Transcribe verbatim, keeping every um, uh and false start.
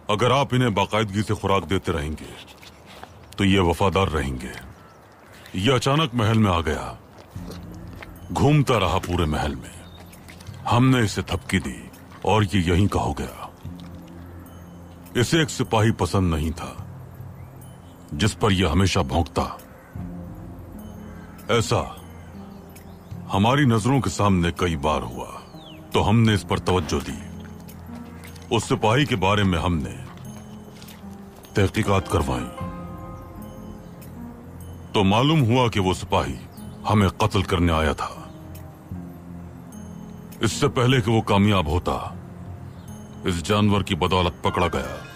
अगर आप इन्हें बाकायदगी से खुराक देते रहेंगे तो ये वफादार रहेंगे। ये अचानक महल में आ गया, घूमता रहा पूरे महल में। हमने इसे थपकी दी और ये यहीं का हो गया। इसे एक सिपाही पसंद नहीं था जिस पर यह हमेशा भौंकता। ऐसा हमारी नजरों के सामने कई बार हुआ तो हमने इस पर तवज्जो दी। उस सिपाही के बारे में हमने तहकीकात करवाई तो मालूम हुआ कि वो सिपाही हमें कत्ल करने आया था। इससे पहले कि वो कामयाब होता, इस जानवर की बदौलत पकड़ा गया।